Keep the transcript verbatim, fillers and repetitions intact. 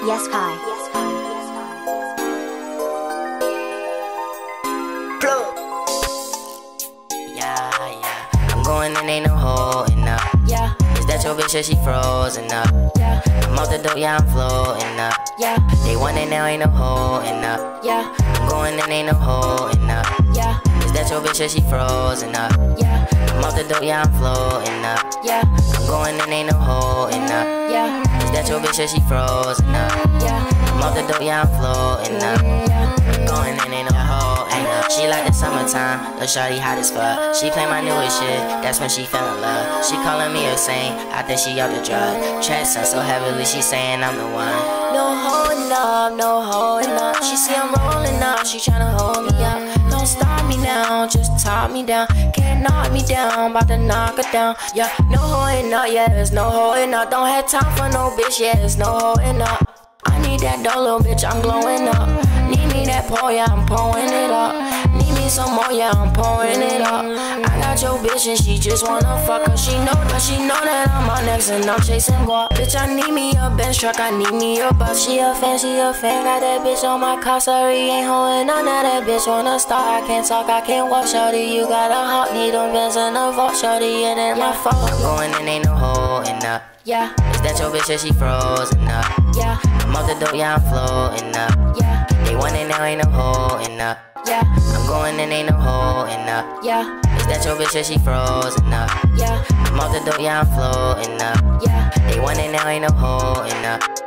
Yes, Kai. Yes, Kai. Yes, Kai. Plug. Yeah, yeah. I'm going in, ain't no holding up. Yeah. Is that your bitch? Yeah, she frozen up. Yeah. I'm off the dope, yeah, I'm floating up. Yeah. They want it now, ain't no holding up. Yeah. I'm going in, ain't no holding up. Yeah. Is that your bitch? Yeah, she frozen up. Yeah. I'm off the dope, yeah, I'm floating up. Yeah. I'm going in, ain't no holding up. Yeah. Is that your bitch? Yeah, she frozen up. Yeah. I'm off the dope, yeah, I'm floating up. Yeah. Going in, ain't no holding up. She like the summertime, little shawty hot as fuck. She play my newest shit, that's when she fell in love. She calling me a saint, I think she off the drug. Tracks so heavily, she saying I'm the one. No holding up, no holding up. She see I'm rolling up, she tryna hold me up. Don't stop me now, just top me down. Can't knock me down, bout to knock her down. Yeah, no holding up, yeah, there's no holding up. Don't have time for no bitch, yeah, there's no holding up. I need that dough, little bitch, I'm glowing up. Need me that pour, yeah, I'm pouring it up. Need me some more, yeah, I'm pouring it up. I got your bitch and she just wanna fuck her. She know that, she know that I'm on next and I'm chasing boy. Bitch, I need me a Benz truck, I need me a bus. She a fan, she a fan, got that bitch on my car. Sorry, ain't holding on, now that bitch wanna start. I can't talk, I can't walk, shawty. You got a heart, need them Benz and a vault, shawty. It ain't my fault. I'm going in, ain't no holding up. Yeah. Is that your bitch? Yeah, she frozen up. Yeah. I'm off the dope, yeah, I'm floating up. Yeah. They want it now, ain't no holding up. Yeah. I'm going in, ain't no holding up. Yeah. Is that your bitch? Yeah, she frozen up. Yeah. I'm off the dope, yeah, I'm floating up. Yeah. They want it now, ain't no holding up.